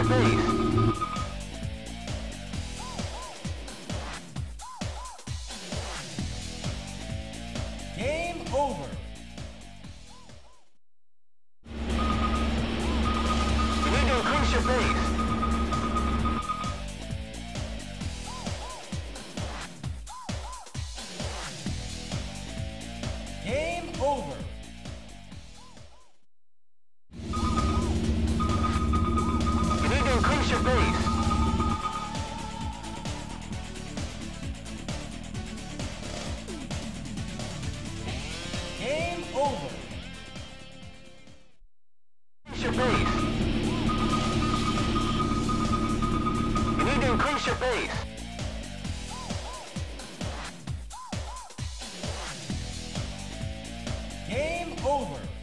your base. Game over. You need to increase your base. Game over. You need to increase your base. Game over. Increase your base. You need to increase your base. Game over.